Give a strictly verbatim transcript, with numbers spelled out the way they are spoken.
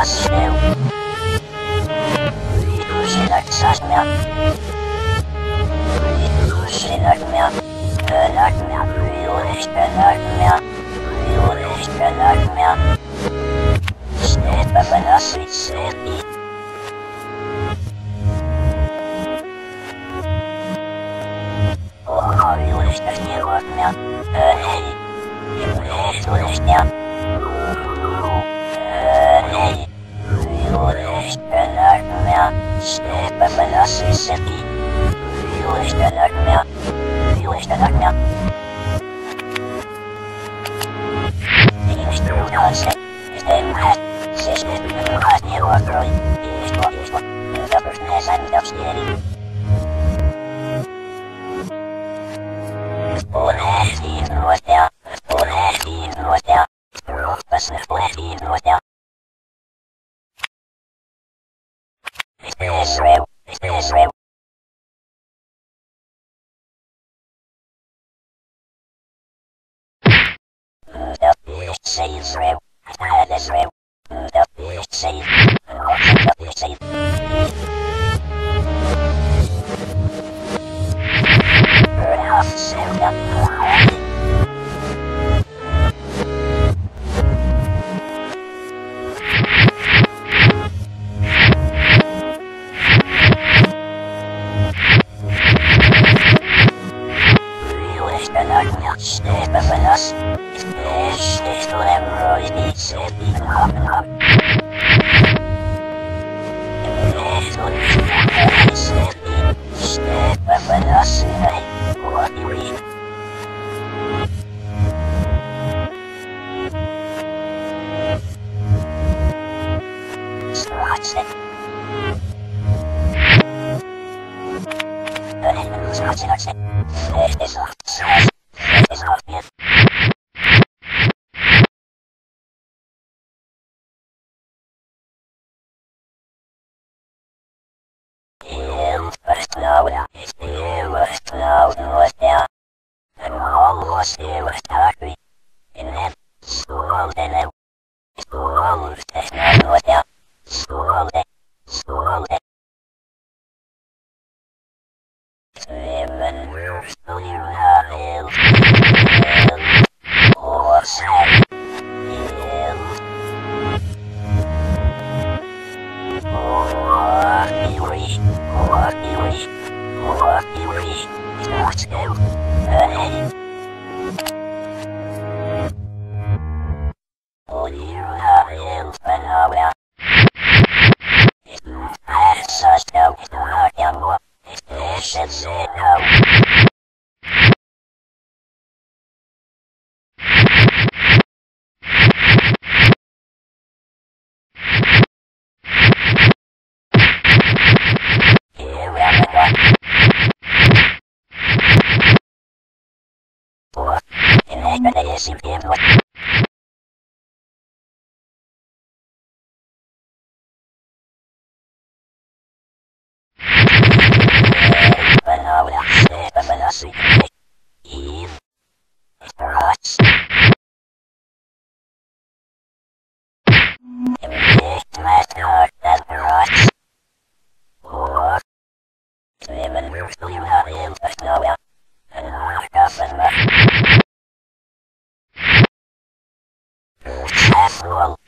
Sasneu. Liikusinak sasmia. Liikusinak mia. Pönak mia. Liulistenak mia. Liulistenak mia. Steepä pelassit seeti. Oho liulistas nielot mia. Hei. Liulistas mia. Hei. Liulistenak mia. Steepä pelassit seeti. Liulistenak mia. Liulistenak mia. Ihmistruudaan se. Stemmäät. Se steepä mukaat nielot roi. Iisko, iisko. Yltäpys ne säntäystieli. Polehtiin nuotea. Polehtiin nuotea. Rohpas polehtiin nuotea. Israel, Israel. The beast say Israel, and Israel. The beast say, the beast say. Perhaps sell them. Steepä pelas. Steepä tulee roidi. Steepä hapnap. Steepä. Steepä pelas. Kuotivi. Straatse. Hei, straatse. Lehti saa. Is not yet. Heel first lauda, heel first lauda was there, and all was there was darkly. In that school, then I school, that's not what there. School, school. Seven years to your hill. Or seven hill. Or theory. Or theory. Or theory. Let's go. Hey. Oh, you're a hill phenomenon. It's not such a it's not a more. This is it now. Here we are. Or, in the day is in the Banana, Steepä pelassi. Eve. Rats. Immigrant that rats. Or. Seven years to you have him for snow. And half up and left. Half roll.